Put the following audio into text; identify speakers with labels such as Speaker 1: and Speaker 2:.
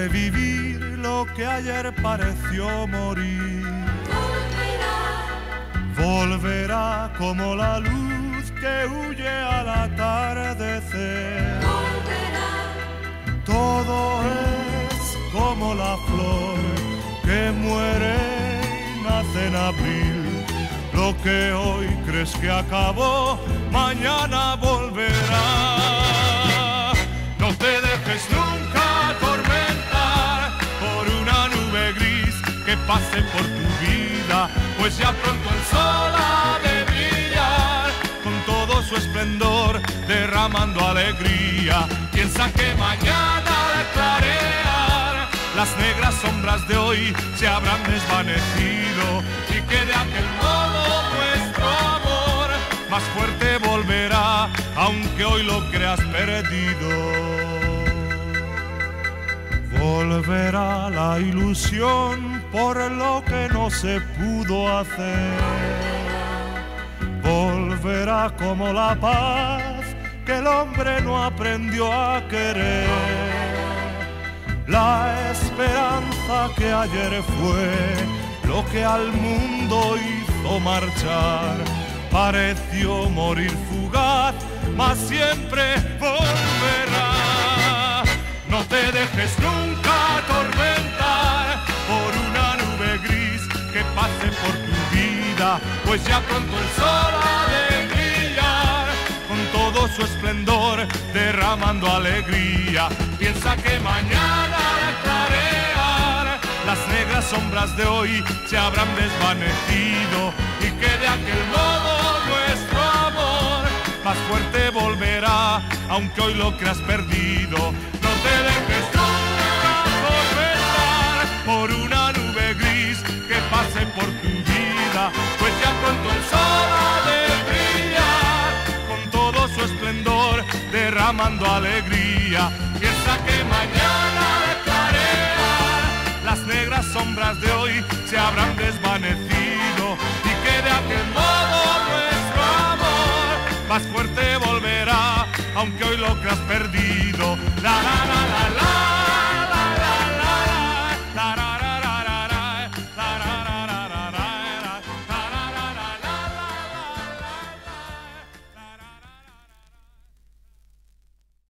Speaker 1: revivir lo que ayer pareció morir. Volverá como la luz que huye al atardecer. Todo es como la flor que muere y nace en abril. Lo que hoy crees que acabó, mañana volverá. No te dejes nunca atormentar por una nube gris que pase por tu vida, pues ya pronto el sol ha de brillar con todo su esplendor, derramando alegría. Piensa que mañana al clarear las negras sombras de hoy se habrán desvanecido y que de aquel modo nuestro amor más fuerte volverá, aunque hoy lo creas perdido. Volverá la ilusión por lo que no se pudo hacer. Volverá como la paz que el hombre no aprendió a querer. La esperanza que ayer fue lo que al mundo hizo marchar, pareció morir fugaz, mas siempre volverá. No te dejes nunca atormentar por una nube gris que pase por tu vida, pues ya pronto el sol ha de brillar con todo su esplendor, derramando alegría. Piensa que mañana al clarear las negras sombras de hoy se habrán desvanecido y que de aquel modo nuestro amor más fuerte volverá, aunque hoy lo creas perdido. No te dejes nunca atormentar por una nube gris que pase por tu vida, pues ya pronto el sol ha de brillar con todo su esplendor, derramando alegría. Piensa que mañana al clarear las negras sombras de hoy se habrán desvanecido